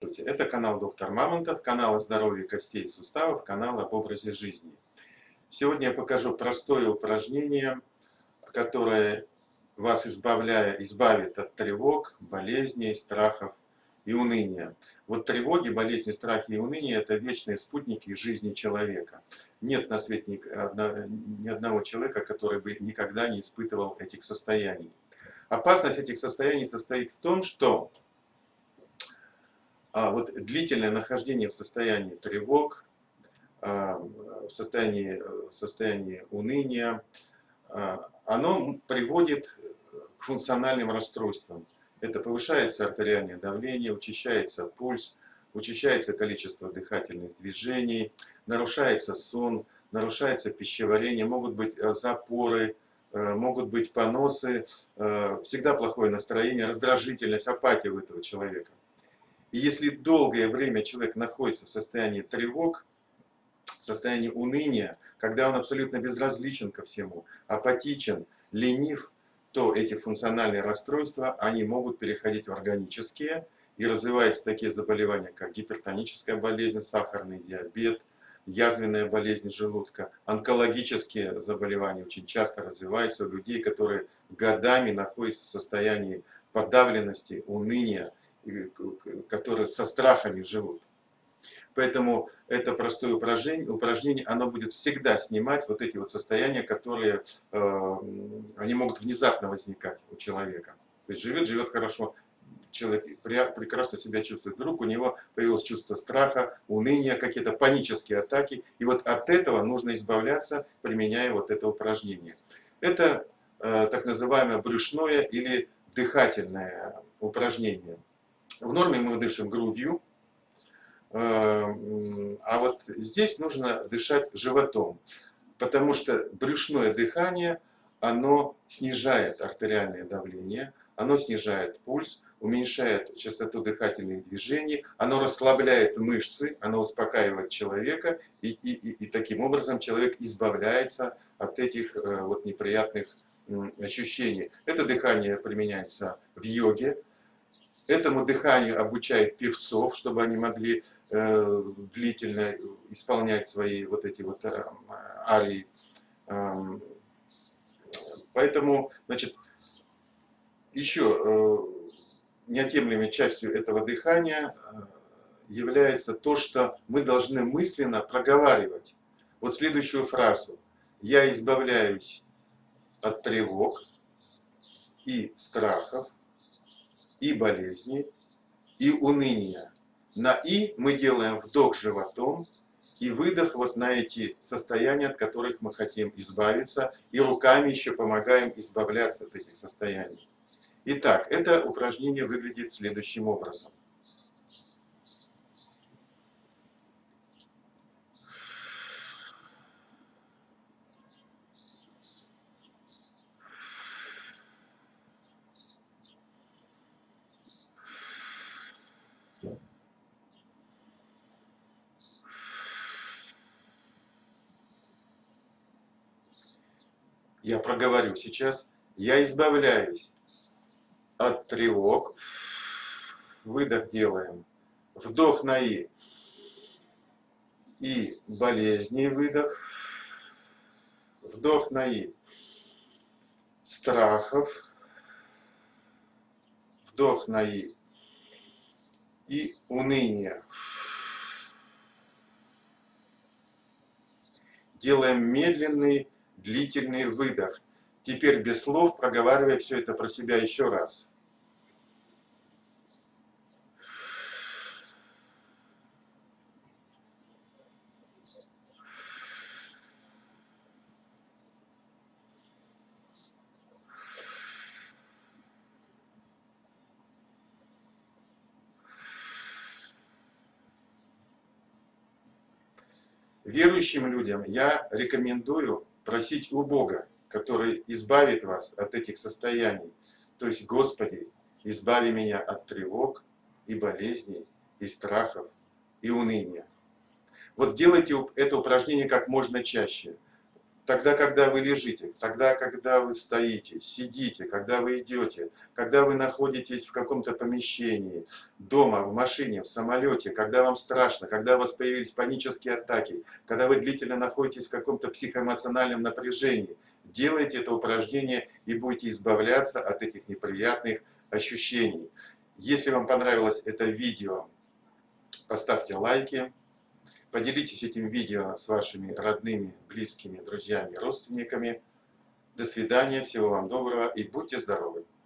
Здравствуйте, это канал Доктор Мамонтов, канал о здоровье костей и суставов, канал об образе жизни. Сегодня я покажу простое упражнение, которое вас избавит от тревог, болезней, страхов и уныния. Вот тревоги, болезни, страхи и уныние – это вечные спутники жизни человека. Нет на свете ни одного человека, который бы никогда не испытывал этих состояний. Опасность этих состояний состоит в том, что вот длительное нахождение в состоянии тревог, в состоянии уныния, оно приводит к функциональным расстройствам. Это повышается артериальное давление, учащается пульс, учащается количество дыхательных движений, нарушается сон, нарушается пищеварение, могут быть запоры, могут быть поносы, всегда плохое настроение, раздражительность, апатия у этого человека. И если долгое время человек находится в состоянии тревог, в состоянии уныния, когда он абсолютно безразличен ко всему, апатичен, ленив, то эти функциональные расстройства, они могут переходить в органические, и развиваются такие заболевания, как гипертоническая болезнь, сахарный диабет, язвенная болезнь желудка, онкологические заболевания очень часто развиваются у людей, которые годами находятся в состоянии подавленности, уныния, которые со страхами живут. Поэтому это простое упражнение, оно будет всегда снимать вот эти вот состояния, которые они могут внезапно возникать у человека. То есть живет хорошо, человек прекрасно себя чувствует. Вдруг у него появилось чувство страха, уныния, какие-то панические атаки. И вот от этого нужно избавляться, применяя вот это упражнение. Это так называемое брюшное или дыхательное упражнение. В норме мы дышим грудью, а вот здесь нужно дышать животом, потому что брюшное дыхание, оно снижает артериальное давление, оно снижает пульс, уменьшает частоту дыхательных движений, оно расслабляет мышцы, оно успокаивает человека, и таким образом человек избавляется от этих вот неприятных ощущений. Это дыхание применяется в йоге. Этому дыханию обучают певцов, чтобы они могли длительно исполнять свои вот эти вот арии. Поэтому, значит, еще неотъемлемой частью этого дыхания является то, что мы должны мысленно проговаривать вот следующую фразу: «Я избавляюсь от тревог и страхов, и болезней, и уныния». На «и» мы делаем вдох животом и выдох вот на эти состояния, от которых мы хотим избавиться, и руками еще помогаем избавляться от этих состояний. Итак, это упражнение выглядит следующим образом. Я проговорю сейчас. Я избавляюсь от тревог. Выдох делаем. Вдох на «и». И болезни, выдох. Вдох на «и». Страхов. Вдох на «и». И уныние. Делаем медленный, длительный выдох. Теперь без слов, проговаривая все это про себя еще раз. Верующим людям я рекомендую просить у Бога, который избавит вас от этих состояний. То есть: Господи, избави меня от тревог и болезней, и страхов, и уныния. Вот делайте это упражнение как можно чаще. Тогда, когда вы лежите, тогда, когда вы стоите, сидите, когда вы идете, когда вы находитесь в каком-то помещении, дома, в машине, в самолете, когда вам страшно, когда у вас появились панические атаки, когда вы длительно находитесь в каком-то психоэмоциональном напряжении, делайте это упражнение и будете избавляться от этих неприятных ощущений. Если вам понравилось это видео, поставьте лайки. Поделитесь этим видео с вашими родными, близкими, друзьями, родственниками. До свидания, всего вам доброго и будьте здоровы!